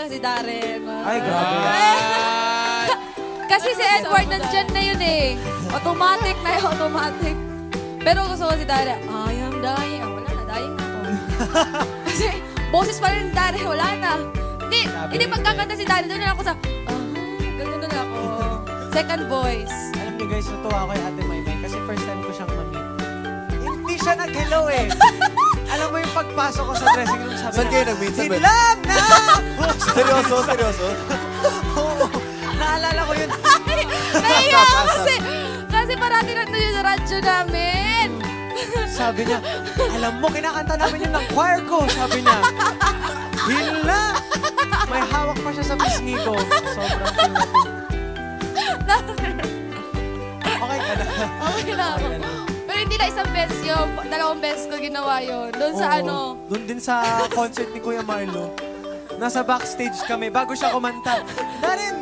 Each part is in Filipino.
si Darren. Ay, grabe. Kasi si Edward nandyan na yun eh. Automatic na yun, automatic. Pero gusto ko si Darren, I am dying. Wala na, dying na ako. Kasi boses pa rin ni Darren, wala na. Hindi pagkakanta si Darren, doon na ako sa, ganyan na ako. Second voice. Alam niyo guys, natuwa ako kay Ate Maymay kasi first time ko siyang ma-meet. Hindi siya nag-hello eh. Alam mo yung pagpasok ko sa dressing room, sabi saan kayo nag-meet? in love na! Seryoso? Oo. Naalala ko yun. Naiya kasi parati nandun yun sa radyo namin. Sabi niya, alam mo, kinakanta namin yun ng choir ko. Sabi niya, hila! May hawak pa siya sa pisngi ko. Sobrang cute. Okay ka na. Okay na ako. Pero hindi na isang beses yun. 2 beses ko ginawa yun. Doon sa Doon din sa concert ni Kuya Marlo. Nasa backstage kami bago siya kumanta. Darin!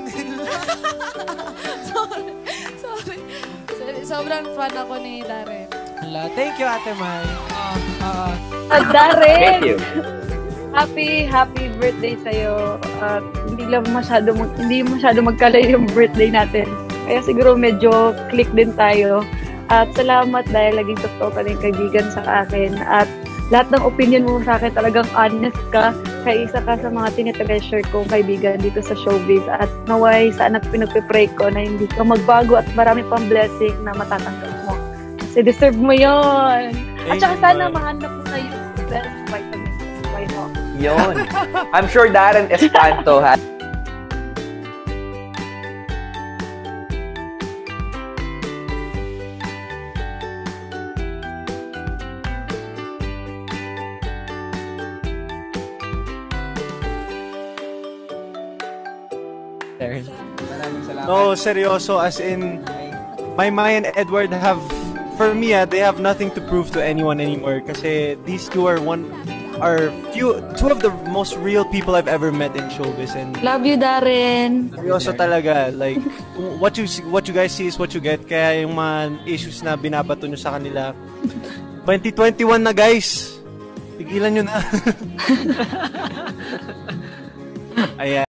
Sorry. Sobrang fan ako ni Darren. Thank you, Ate May. Darren! Thank you. Happy birthday sa'yo. Hindi masyado magkalayo yung birthday natin. Kaya siguro medyo click din tayo. At salamat dahil laging totoo ka rin kaibigan sa akin. At lahat ng opinion mo sa akin talagang honest ka. Kaya isa ka sa mga tinitreasure kong kaibigan dito sa showbiz. At naway, sana pinagpipray ko na hindi ka magbago at marami pang blessing na matatanggap mo. Kasi deserve mo yon. At saka sana mahanap mo na yung best vitamin. Why not? Yun. I'm sure Darren Espanto ha. No, seryoso. As in, Maymay and Edward have, for me, they have nothing to prove to anyone anymore. Kasi these two are two of the most real people I've ever met in showbiz. And Love you, Darren. seryoso talaga. Like, what you guys see is what you get. Kaya yung mga issues na binabato nyo sa kanila. 2021 na, guys. Tigilan nyo na. Ayan.